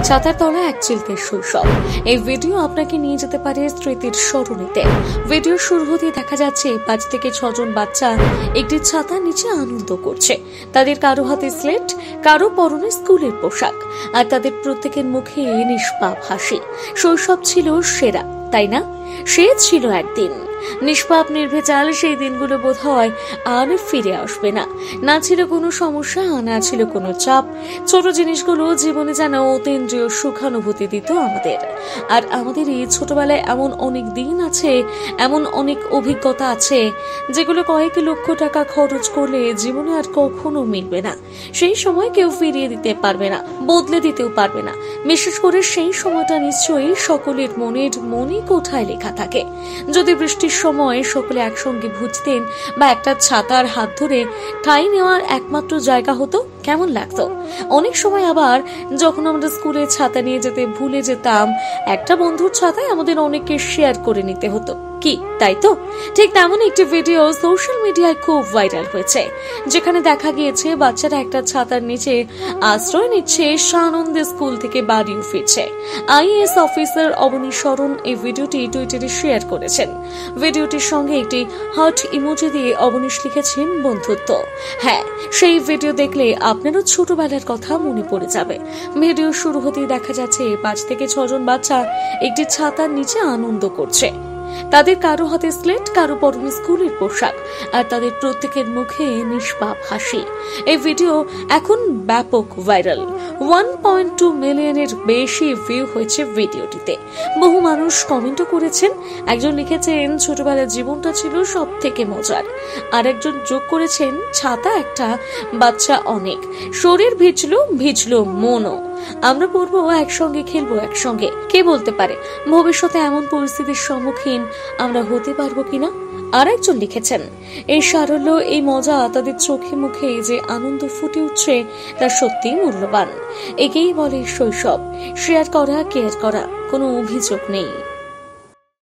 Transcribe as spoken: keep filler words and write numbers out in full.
ছাতার তলায় এক চিলকের শৈশব। এই ভিডিও আপনাকে নিয়ে যেতে পারে স্মৃতির স্মরণীতে। ভিডিও শুরু হতে দেখা যাচ্ছে পাঁচ থেকে ছজন বাচ্চা একটি ছাতার নিচে আনন্দ করছে। তাদের কারো হাতে স্লেট, কারো পরনে স্কুলের পোশাক, আর তাদের প্রত্যেকের মুখে নিষ্পাপ হাসি। শৈশব ছিল সেরা, তাই না? সে ছিল একদিন নিষ্পাপ নির্ভেজাল। সেই দিনগুলো বোধ হয় আর ফিরে আসবে না। না ছিল কোনো সমস্যা, না ছিল কোনো চাপ। ছোট জিনিসগুলো জীবনে যেন অতীন্দ্রিয় সুখানুভূতি দিত আমাদের। আর আমাদের এই ছোটবেলায় এমন অনেক দিন আছে, এমন অনেক অভিজ্ঞতা আছে, যেগুলো কয়েক লক্ষ টাকা খরচ করলে জীবনে আর কখনো মিলবে না। সেই সময় কেউ ফিরিয়ে দিতে পারবে না, বদলে দিতেও পারবে না। বিশেষ করে সেই সময়টা নিশ্চয়ই সকলের মনের মনে কোঠায় লেখা থাকে। যদি বৃষ্টির সময় সকলে একসঙ্গে ভুজতেন বা একটা ছাতার হাত ধরে ঠাঁই নেওয়ার একমাত্র জায়গা হতো, কেমন লাগতো? অনেক সময় আবার যখন আমরা স্কুলে ছাতা নিয়ে যেতে ভুলে যেতাম, একটা বন্ধুর ছাতায় আমাদের অনেককে শেয়ার করে নিতে হতো, কি তাই তো? ঠিক তেমন একটি ভিডিও সোশ্যাল মিডিয়ায় খুব ভাইরাল হয়েছে, যেখানে দেখা গিয়েছে বাচ্চারা একটা ছাতার নিচে আশ্রয় নিচ্ছে, সানন্দে স্কুল থেকে বাড়িও ফিরছে। আইএএস অফিসার অবনী শরণ এই ভিডিওটি টুইটারে শেয়ার করেছেন। ভিডিওটির সঙ্গে একটি হার্ট ইমোজি দিয়ে অবনীশ লিখেছেন বন্ধুত্ব। হ্যাঁ, সেই ভিডিও দেখলে আপনারও ছোটবেলার কথা মনে পড়ে যাবে। ভিডিও শুরু হতেই দেখা যাচ্ছে পাঁচ থেকে ছজন বাচ্চা একটি ছাতার নিচে আনন্দ করছে। তাদের কারো হাতে স্লেট, কারো পরনে স্কুলের পোশাক, আর তাদের প্রত্যেকের মুখে নিষ্পাপ হাসি। এই ভিডিও এখন ব্যাপক ভাইরাল। ওয়ান পয়েন্ট টু মিলিয়নের বেশি ভিউ হয়েছে ভিডিওটিতে। বহু মানুষ কমেন্টও করেছেন। একজন লিখেছেন, ছোটবেলার জীবনটা ছিল সব থেকে মজার। আর একজন যোগ করেছেন, ছাতা একটা, বাচ্চা অনেক, শরীর ভিজলো ভিজলো মনও। আমরা পড়বো একসঙ্গে, খেলবো একসঙ্গে। কে বলতে পারে ভবিষ্যতে এমন পরিস্থিতির সম্মুখীন আমরা হতে পারবো কিনা? আর একজন লিখেছেন, এই সারল্য, এই মজা, তাদের চোখে মুখে যে আনন্দ ফুটে উঠছে তা সত্যি মূল্যবান। একেই বলে শৈশব। শেয়ার করা, কেয়ার করা, কোনো অভিযোগ নেই।